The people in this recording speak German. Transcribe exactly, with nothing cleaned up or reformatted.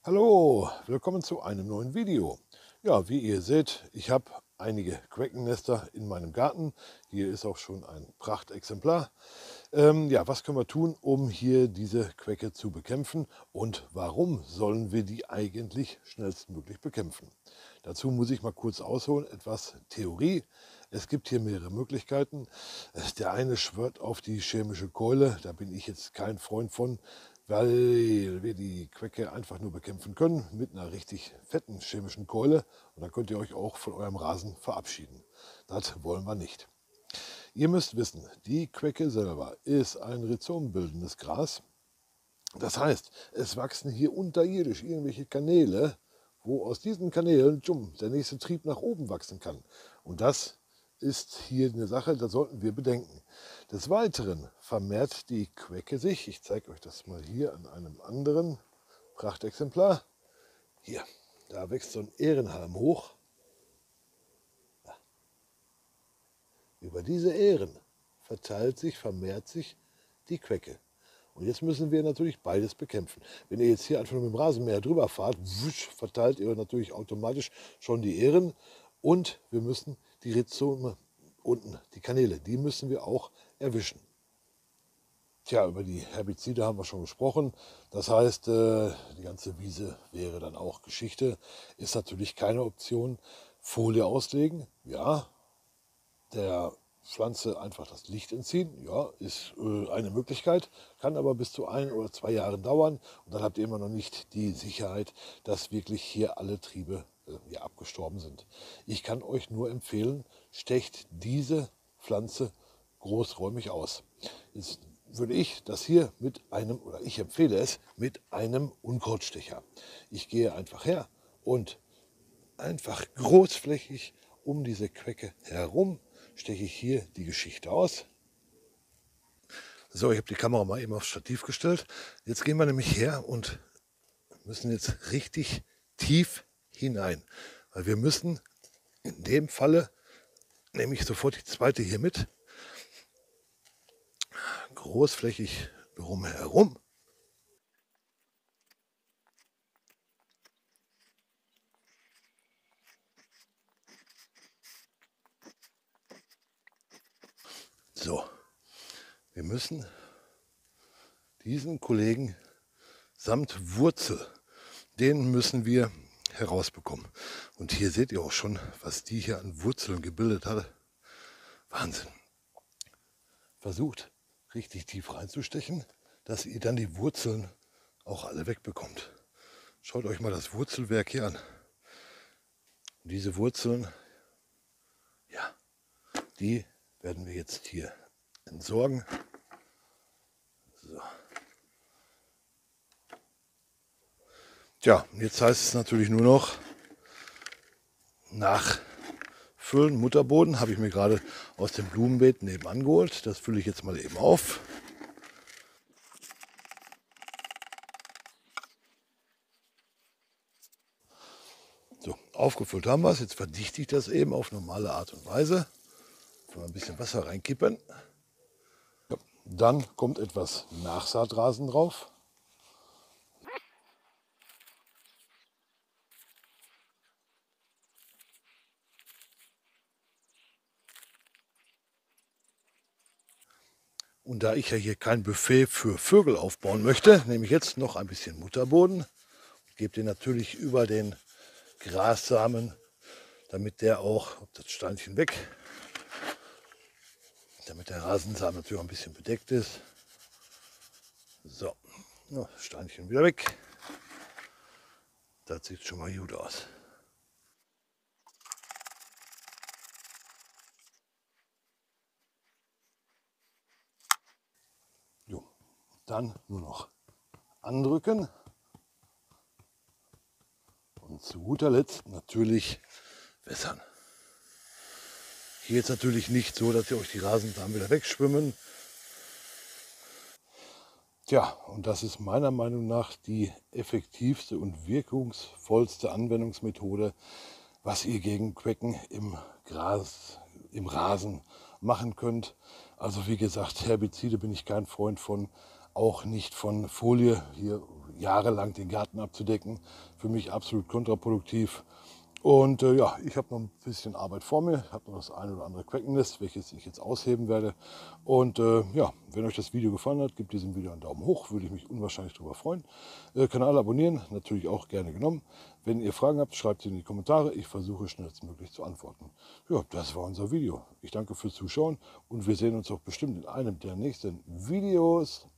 Hallo, willkommen zu einem neuen Video. Ja, wie ihr seht, ich habe einige Queckennester in meinem Garten. Hier ist auch schon ein Prachtexemplar. Ähm, ja, was können wir tun, um hier diese Quecke zu bekämpfen und warum sollen wir die eigentlich schnellstmöglich bekämpfen? Dazu muss ich mal kurz ausholen, etwas Theorie. Es gibt hier mehrere Möglichkeiten. Äh, Der eine schwört auf die chemische Keule, da bin ich jetzt kein Freund von, weil wir die Quecke einfach nur bekämpfen können mit einer richtig fetten chemischen Keule und dann könnt ihr euch auch von eurem Rasen verabschieden. Das wollen wir nicht. Ihr müsst wissen, die Quecke selber ist ein rhizombildendes Gras. Das heißt, es wachsen hier unterirdisch irgendwelche Kanäle, wo aus diesen Kanälen tschum, der nächste Trieb nach oben wachsen kann. Und das ist hier eine Sache, da sollten wir bedenken. Des Weiteren vermehrt die Quecke sich, ich zeige euch das mal hier an einem anderen Prachtexemplar. Hier, da wächst so ein Ährenhalm hoch. Über diese Ähren verteilt sich, vermehrt sich die Quecke. Und jetzt müssen wir natürlich beides bekämpfen. Wenn ihr jetzt hier einfach nur mit dem Rasenmäher drüber fahrt, wusch, verteilt ihr natürlich automatisch schon die Ähren. Und wir müssen die Rhizome unten, die Kanäle, die müssen wir auch erwischen. Tja, über die Herbizide haben wir schon gesprochen. Das heißt, äh, die ganze Wiese wäre dann auch Geschichte. Ist natürlich keine Option. Folie auslegen, ja. Der Pflanze einfach das Licht entziehen, ja, ist äh, eine Möglichkeit, kann aber bis zu ein oder zwei Jahren dauern und dann habt ihr immer noch nicht die Sicherheit, dass wirklich hier alle Triebe äh, ja, abgestorben sind. Ich kann euch nur empfehlen, stecht diese Pflanze großräumig aus. Jetzt würde ich das hier mit einem, oder ich empfehle es, mit einem Unkrautstecher. Ich gehe einfach her und einfach großflächig um diese Quecke herum steche ich hier die Geschichte aus. So, ich habe die Kamera mal eben aufs Stativ gestellt. Jetzt gehen wir nämlich her und müssen jetzt richtig tief hinein. Weil wir müssen in dem Falle, nehme ich sofort die zweite hier mit, großflächig drumherum. So, wir müssen diesen Kollegen samt Wurzel, den müssen wir herausbekommen. Und hier seht ihr auch schon, was die hier an Wurzeln gebildet hat. Wahnsinn. Versucht richtig tief reinzustechen, dass ihr dann die Wurzeln auch alle wegbekommt. Schaut euch mal das Wurzelwerk hier an. Und diese Wurzeln, ja, die werden wir jetzt hier entsorgen. So. Tja, jetzt heißt es natürlich nur noch nachfüllen. Mutterboden habe ich mir gerade aus dem Blumenbeet nebenan geholt. Das fülle ich jetzt mal eben auf. So, aufgefüllt haben wir es. Jetzt verdichte ich das eben auf normale Art und Weise. Mal ein bisschen Wasser reinkippen. Ja, dann kommt etwas Nachsaatrasen drauf. Und da ich ja hier kein Buffet für Vögel aufbauen möchte, nehme ich jetzt noch ein bisschen Mutterboden. Gebe den natürlich über den Grassamen, damit der auch, das Steinchen weg, damit der Rasensamen natürlich auch ein bisschen bedeckt ist. So, ja, Steinchen wieder weg. Das sieht schon mal gut aus. Jo, dann nur noch andrücken. Und zu guter Letzt natürlich wässern. Hier jetzt natürlich nicht so, dass ihr euch die Rasensamen wieder wegschwimmen. Tja, und das ist meiner Meinung nach die effektivste und wirkungsvollste Anwendungsmethode, was ihr gegen Quecken im Gras, im Rasen machen könnt. Also wie gesagt, Herbizide bin ich kein Freund von, auch nicht von Folie. Hier, jahrelang den Garten abzudecken. Für mich absolut kontraproduktiv. Und äh, ja, ich habe noch ein bisschen Arbeit vor mir. Ich habe noch das ein oder andere Queckennest, welches ich jetzt ausheben werde. Und äh, ja, wenn euch das Video gefallen hat, gebt diesem Video einen Daumen hoch, würde ich mich unwahrscheinlich darüber freuen. Äh, Kanal abonnieren, natürlich auch gerne genommen. Wenn ihr Fragen habt, schreibt sie in die Kommentare. Ich versuche schnellstmöglich zu antworten. Ja, das war unser Video. Ich danke fürs Zuschauen und wir sehen uns auch bestimmt in einem der nächsten Videos.